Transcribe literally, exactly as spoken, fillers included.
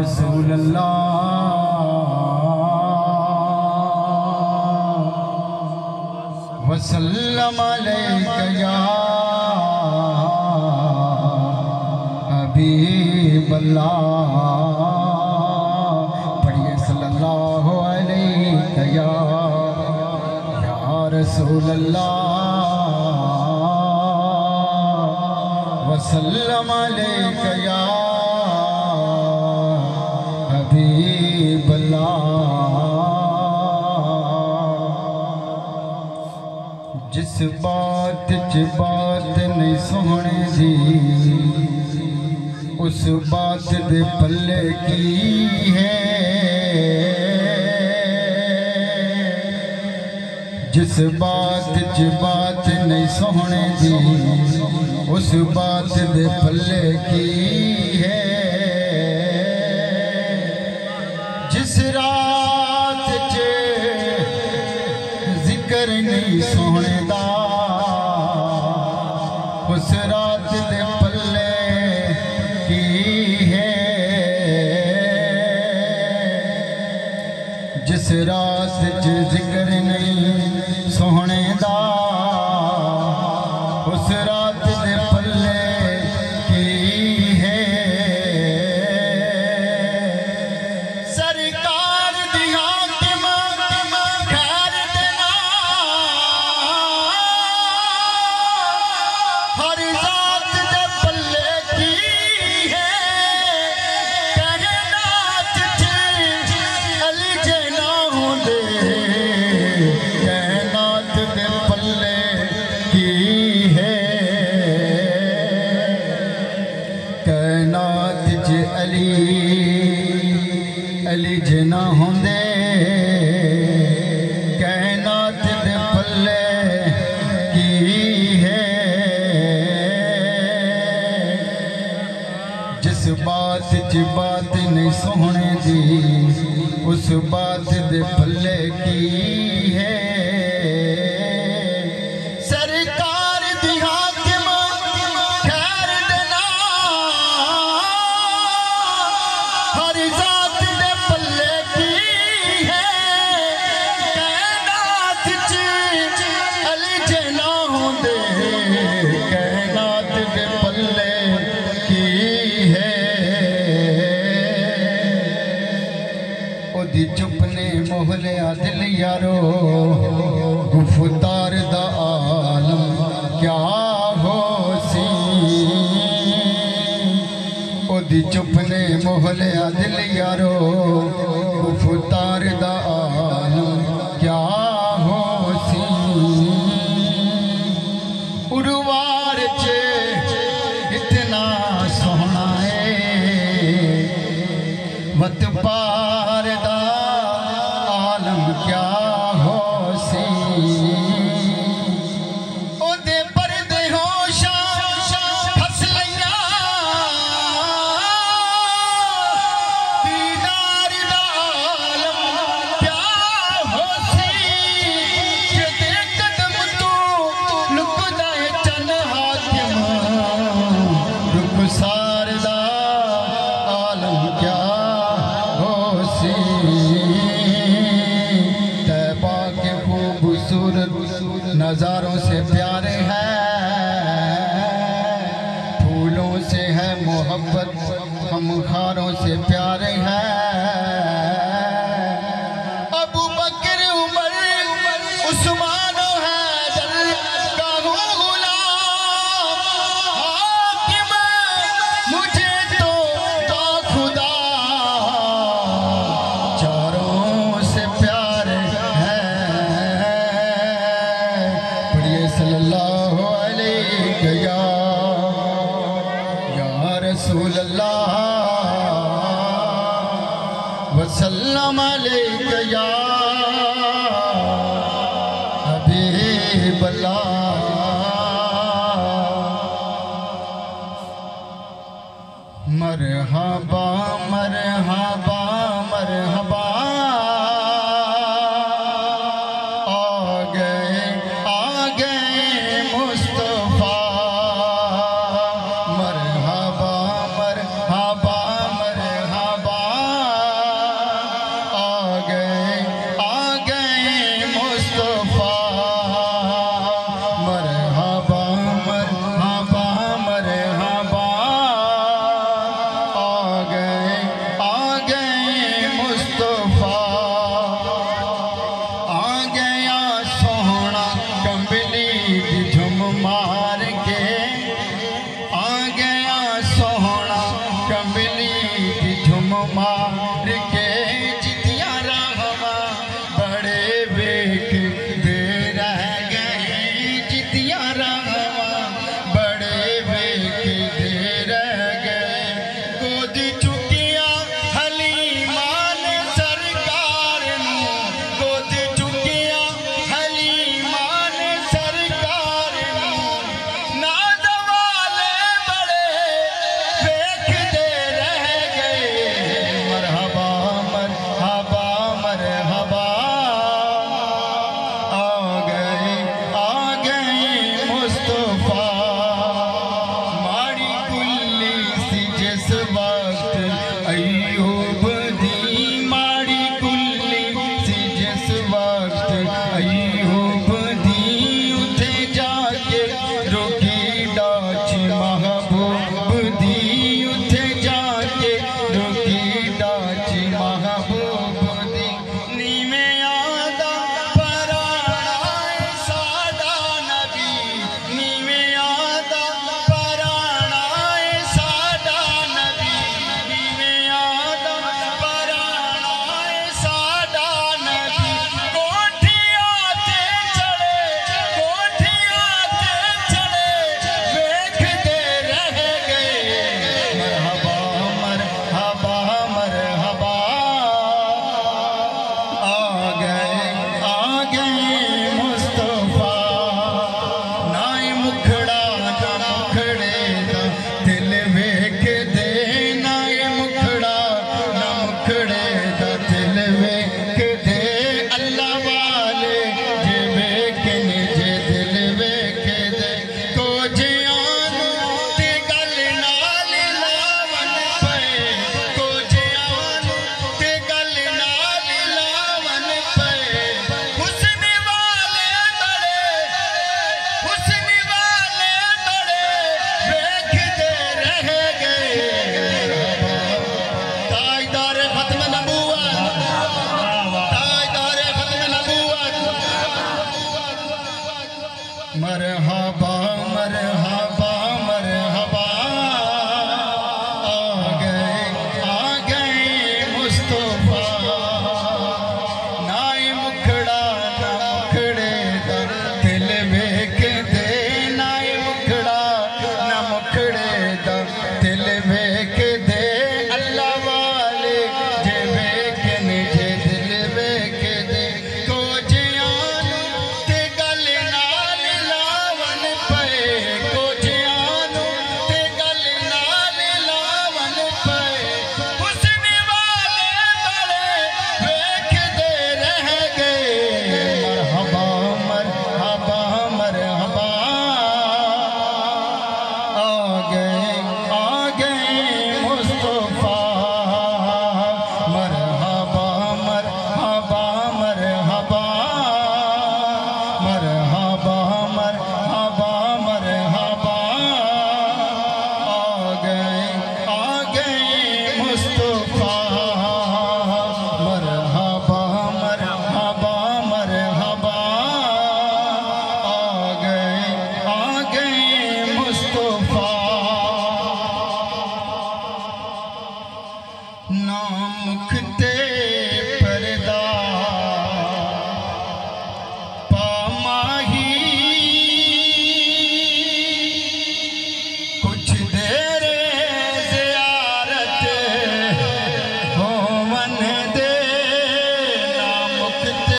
रसूल अल्लाह वसल्लम अलैका या हबीब अल्लाह। पढ़िए सल्लल्लाहु अलैका या या रसूल अल्लाह वसल्लम अलैका या हबीब अल्लाह। जिस बात च बात नहीं सोहने दी उस बात दे पल्ले की है। जिस बात च बात नहीं सोहने दी उस बात दे पल्ले की है। जिस रात च जिक्र नहीं सोहने दा उस रात दे पल्ले की है। जिस रात च जिक्र नहीं सोहने दा उस रात दे पल्ले की है। सरकार दिया खैर देना हर जात दे पल्ले की है। कहनात च अली जना होंदे कहनात दे पल्ले की है। कहनात च अली अली जना होंदे कहनात दे पल्ले की है। जिस बात च बात नहीं सोहने दी उस बात दे पल्ले की है। सरकार दी हाकिम खैर देना हर जात दे पल्ले की है। कहनात च अली जना होंदे कहनात दे पल्ले की है। ओदी चुप ने मोह लिया दिल यारो गुफ्तार दा आलम क्या हो सी। ओदी चुप ने मोह लिया दिल यारो गुफ्तार दा आलम क्या हो सी। उर्वार च इतना सोहना है वत पार दा आलम क्या हो सी। ओदे परदे होशां फस लईयां दीदार दा आलम क्या हो सी। जेदे कदम तू लुकदा है चन हाकिम रुखसार दा आलम क्या हो सी। तैबा के खूबसूरत नजारों से प्यारे हैं फूलों से है मोहब्बत हम खारों से प्यारे हैं। अबू बकर उमर उस्मान हैदर का गुलाम हाकिम मुझे तो ता खुदा चारों से प्यारे हैं। पढ़िए सल्लल्लाहु अलैहि या या रसूल अल्लाह वसल्लम अलैका या हबीब अल्लाह। मरहबा मरहबा मरहबा आ गए आ गए मुस्तफा। मरहबा मरहबा मरहबा मार के जितिया रहवा बड़े वेख दे रह गए जितिया रहवा बड़े वेख दे रह गए गोद चुकिया हलीमान सरकार नू गोद चुकिया हलीमान सरकार नू नाज वाले बड़े वेख दे रह गए मरहबा मरहबा मरहबा आ गए आ गए मुस्तफा माड़ी कुल्ली सी जिस वक्त अय्यूब दी माड़ी कुल्ली सी जिस वक्त अय्यूब दी उठे जाके रुकी डाच महबूब दी उठे जाके रुकी डाच महबूब दी नीवे आदा पराना साडा नबी नीवे आदा पराना साडा नबी नीवे आदा पराना साडा नबी कोठियां ते चढ़े कोठियां ते चढ़े वेख दे रह गए मरहबा मरहबा मरहबा आ गए आ गए मुस्तफा नाए मुखड़ा ना मुखड़े दा दिल वेख दे नाए मुखड़ा ना मुखड़े दा दिल वेख दे अल्लाह वाले जे वेखन जे दिल वेख दे कोजियां नू ते गल नाल लावन पे कोजियां नू ते गल नाल लावन पे हुस्न वाले बड़े हुस्न वाले बड़े वेख दे रह गए ताजदार खत्म नबूवत ताजदार खत्म नबूवत मरहबा मरहबा मरहबा आ गए आ गए मुस्तफा नाए मुखड़ा ना मुखड़े दा दिल वेख दे नाए मुखड़ा ना मुखड़े दा दिल वेख दे अल्लाह वाले जे वेखन जे दिल वेख दे कोजियां नू ते गल नाल लावन पे कोजियां नू ते गल नाल लावन पे हुस्न वाले बड़े वेख दे रह गए मरहबा मरहबा मरहबा आ गए आ गए मुस्तफा मरहबा मरहबा मरहबा मरहबा मरहबा मरहबा आ गए आ गए मुस्तफा मरहबा मरहबा मरहबा आ गए आ गए मुस्तफा ना मुख ते